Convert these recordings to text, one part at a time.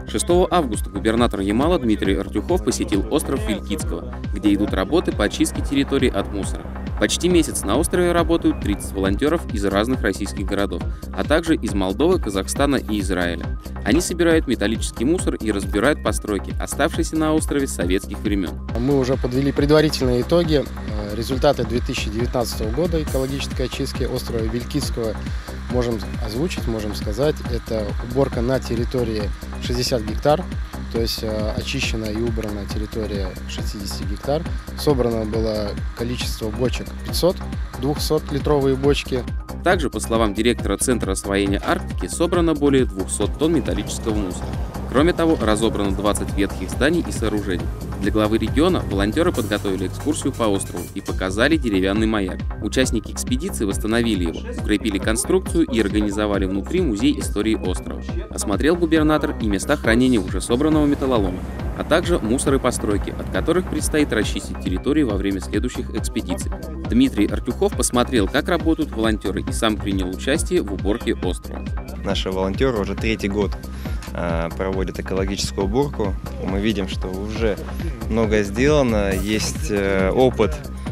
6 августа губернатор Ямала Дмитрий Артюхов посетил остров Вилькицкого, где идут работы по очистке территории от мусора. Почти месяц на острове работают 30 волонтеров из разных российских городов, а также из Молдовы, Казахстана и Израиля. Они собирают металлический мусор и разбирают постройки, оставшиеся на острове с советских времен. Мы уже подвели предварительные итоги. Результаты 2019 года экологической очистки острова Вилькицкого можем озвучить, можем сказать. Это уборка на территории 60 гектар, то есть очищена и убрана территория 60 гектар. Собрано было количество бочек 500, 200-литровые бочки. Также, по словам директора Центра освоения Арктики, собрано более 200 тонн металлического мусора. Кроме того, разобрано 20 ветхих зданий и сооружений. Для главы региона волонтеры подготовили экскурсию по острову и показали деревянный маяк. Участники экспедиции восстановили его, укрепили конструкцию и организовали внутри музей истории острова. Осмотрел губернатор и места хранения уже собранного металлолома, а также мусор и постройки, от которых предстоит расчистить территорию во время следующих экспедиций. Дмитрий Артюхов посмотрел, как работают волонтеры, и сам принял участие в уборке острова. Наши волонтеры уже 3-й год проводят экологическую уборку. Мы видим, что уже многое сделано. Есть опыт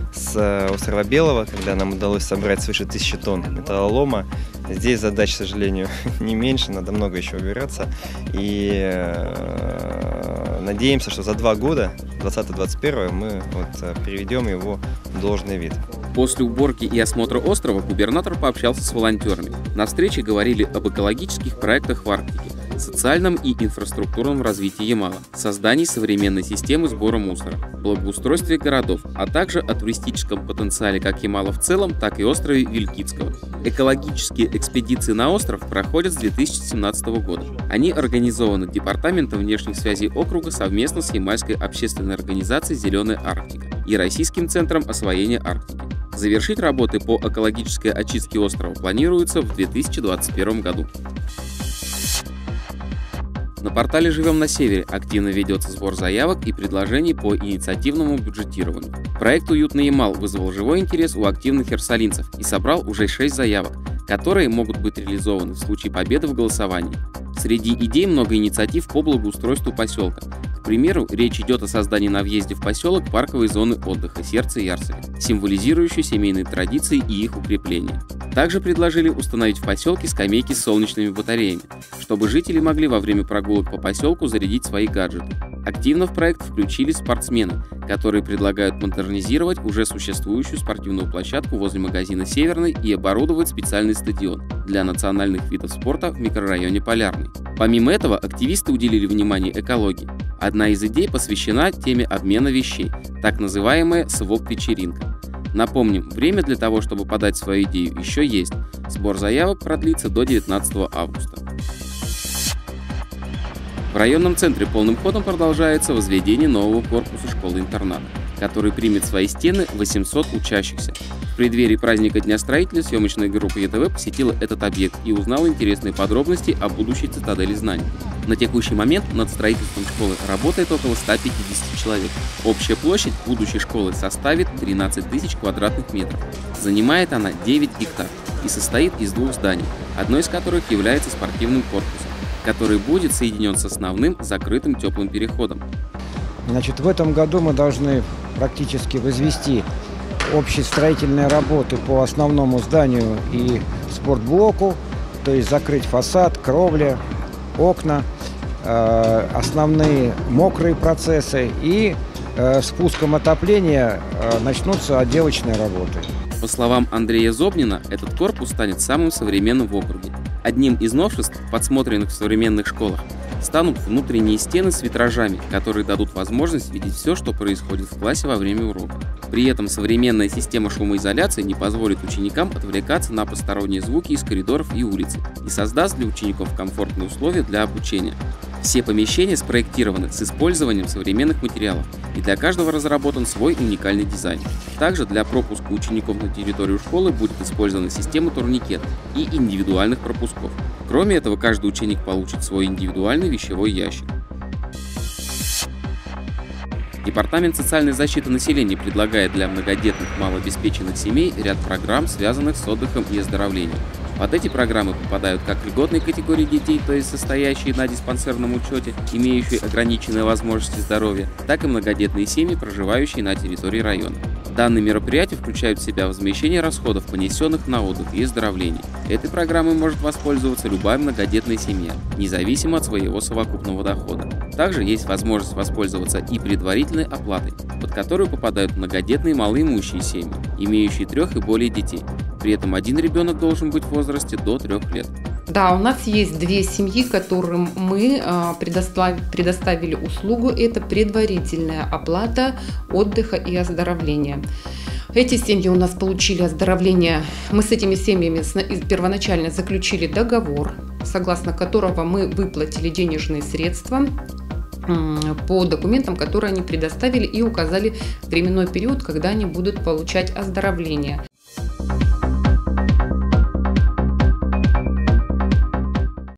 с острова Белого, когда нам удалось собрать свыше 1000 тонн металлолома. Здесь задач, к сожалению, не меньше, надо много еще убираться. И надеемся, что за 2 года, 2020-2021, мы приведем его в должный вид. После уборки и осмотра острова губернатор пообщался с волонтерами. На встрече говорили об экологических проектах в Арктике, социальном и инфраструктурном развитии Ямала, создании современной системы сбора мусора, благоустройстве городов, а также о туристическом потенциале как Ямала в целом, так и острове Вилькицкого. Экологические экспедиции на остров проходят с 2017 года. Они организованы Департаментом внешних связей округа совместно с Ямальской общественной организацией «Зеленая Арктика» и Российским центром освоения Арктики. Завершить работы по экологической очистке острова планируется в 2021 году. На портале «Живем на Севере» активно ведется сбор заявок и предложений по инициативному бюджетированию. Проект «Уютный Ямал» вызвал живой интерес у активных херсолинцев и собрал уже 6 заявок, которые могут быть реализованы в случае победы в голосовании. Среди идей много инициатив по благоустройству поселка. К примеру, речь идет о создании на въезде в поселок парковой зоны отдыха «Сердце Ярцево», символизирующей семейные традиции и их укрепление. Также предложили установить в поселке скамейки с солнечными батареями, чтобы жители могли во время прогулок по поселку зарядить свои гаджеты. Активно в проект включили спортсмены, которые предлагают модернизировать уже существующую спортивную площадку возле магазина «Северный» и оборудовать специальный стадион для национальных видов спорта в микрорайоне Полярный. Помимо этого, активисты уделили внимание экологии. Одна из идей посвящена теме обмена вещей, так называемая своп-вечеринка. Напомним, время для того, чтобы подать свою идею, еще есть. Сбор заявок продлится до 19 августа. В районном центре полным ходом продолжается возведение нового корпуса школы-интерната, который примет в свои стены 800 учащихся. В преддверии праздника Дня строителя съемочная группа ЕТВ посетила этот объект и узнала интересные подробности о будущей цитадели знаний. На текущий момент над строительством школы работает около 150 человек. Общая площадь будущей школы составит 13 тысяч квадратных метров. Занимает она 9 гектар и состоит из 2 зданий, одно из которых является спортивным корпусом, который будет соединен с основным закрытым теплым переходом. Значит, в этом году мы должны практически возвести общие строительные работы по основному зданию и спортблоку, то есть закрыть фасад, кровля, окна, основные мокрые процессы, и с пуском отопления начнутся отделочные работы. По словам Андрея Зобнина, этот корпус станет самым современным в округе. Одним из новшеств, подсмотренных в современных школах, станут внутренние стены с витражами, которые дадут возможность видеть все, что происходит в классе во время урока. При этом современная система шумоизоляции не позволит ученикам отвлекаться на посторонние звуки из коридоров и улицы и создаст для учеников комфортные условия для обучения. Все помещения спроектированы с использованием современных материалов, и для каждого разработан свой уникальный дизайн. Также для пропуска учеников на территорию школы будет использована система турникетов и индивидуальных пропусков. Кроме этого, каждый ученик получит свой индивидуальный вещевой ящик. Департамент социальной защиты населения предлагает для многодетных малообеспеченных семей ряд программ, связанных с отдыхом и оздоровлением. Под эти программы попадают как льготные категории детей, то есть состоящие на диспансерном учете, имеющие ограниченные возможности здоровья, так и многодетные семьи, проживающие на территории района. Данные мероприятия включают в себя возмещение расходов, понесенных на отдых и оздоровление. Этой программой может воспользоваться любая многодетная семья, независимо от своего совокупного дохода. Также есть возможность воспользоваться и предварительной оплатой, под которую попадают многодетные малоимущие семьи, имеющие 3 и более детей. При этом один ребенок должен быть в возрасте до 3 лет. Да, у нас есть 2 семьи, которым мы предоставили услугу. Это предварительная оплата отдыха и оздоровления. Эти семьи у нас получили оздоровление. Мы с этими семьями первоначально заключили договор, согласно которого мы выплатили денежные средства по документам, которые они предоставили, и указали временной период, когда они будут получать оздоровление.